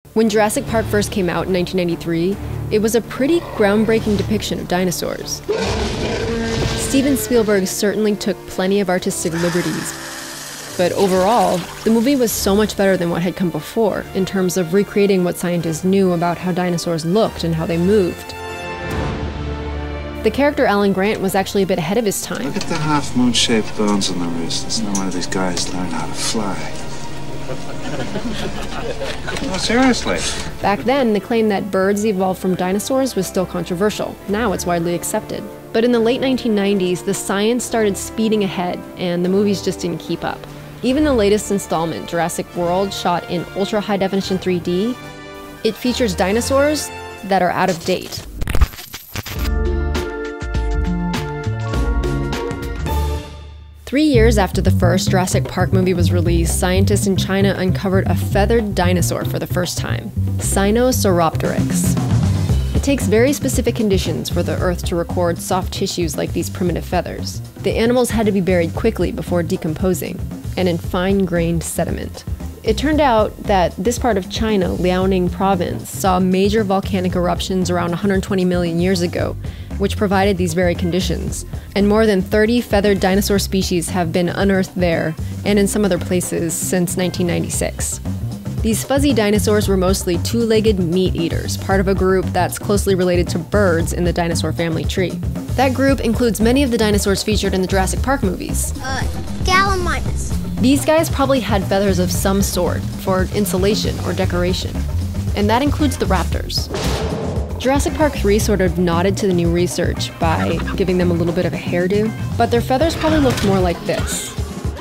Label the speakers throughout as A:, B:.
A: When Jurassic Park first came out in 1993, it was a pretty groundbreaking depiction of dinosaurs. Steven Spielberg certainly took plenty of artistic liberties, but overall, the movie was so much better than what had come before in terms of recreating what scientists knew about how dinosaurs looked and how they moved. The character Alan Grant was actually a bit ahead of his time.
B: Look at the half-moon-shaped bones on the wrist. It's no wonder these guys learn how to fly. No, seriously.
A: Back then, the claim that birds evolved from dinosaurs was still controversial. Now it's widely accepted. But in the late 1990s, the science started speeding ahead, and the movies just didn't keep up. Even the latest installment, Jurassic World, shot in ultra-high-definition 3D, it features dinosaurs that are out of date. Three years after the first Jurassic Park movie was released, scientists in China uncovered a feathered dinosaur for the first time, Sinosauropteryx. It takes very specific conditions for the Earth to record soft tissues like these primitive feathers. The animals had to be buried quickly before decomposing, and in fine-grained sediment. It turned out that this part of China, Liaoning province, saw major volcanic eruptions around 120 million years ago, which provided these very conditions. And more than 30 feathered dinosaur species have been unearthed there and in some other places since 1996. These fuzzy dinosaurs were mostly two-legged meat eaters, part of a group that's closely related to birds in the dinosaur family tree. That group includes many of the dinosaurs featured in the Jurassic Park movies.
C: Gallimimus.
A: These guys probably had feathers of some sort for insulation or decoration. And that includes the raptors. Jurassic Park 3 sort of nodded to the new research by giving them a little bit of a hairdo, but their feathers probably looked more like this.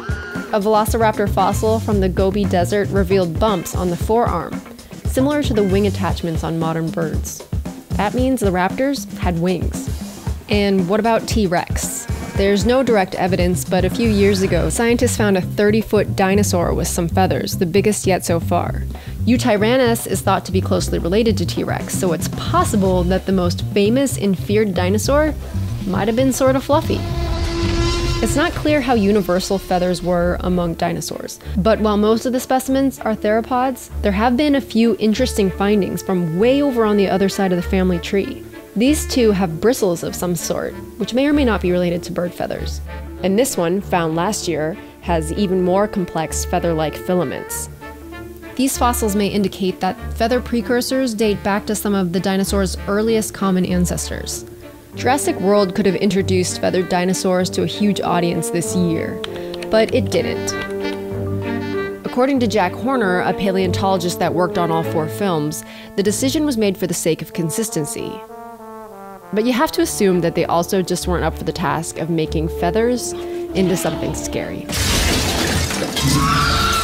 A: A velociraptor fossil from the Gobi Desert revealed bumps on the forearm, similar to the wing attachments on modern birds. That means the raptors had wings. And what about T-Rex? There's no direct evidence, but a few years ago, scientists found a 30-foot dinosaur with some feathers, the biggest yet so far. Eutyrannus is thought to be closely related to T-Rex, so it's possible that the most famous and feared dinosaur might have been sort of fluffy. It's not clear how universal feathers were among dinosaurs, but while most of the specimens are theropods, there have been a few interesting findings from way over on the other side of the family tree. These two have bristles of some sort, which may or may not be related to bird feathers. And this one, found last year, has even more complex feather-like filaments. These fossils may indicate that feather precursors date back to some of the dinosaurs' earliest common ancestors. Jurassic World could have introduced feathered dinosaurs to a huge audience this year, but it didn't. According to Jack Horner, a paleontologist that worked on all 4 films, the decision was made for the sake of consistency. But you have to assume that they also just weren't up for the task of making feathers into something scary.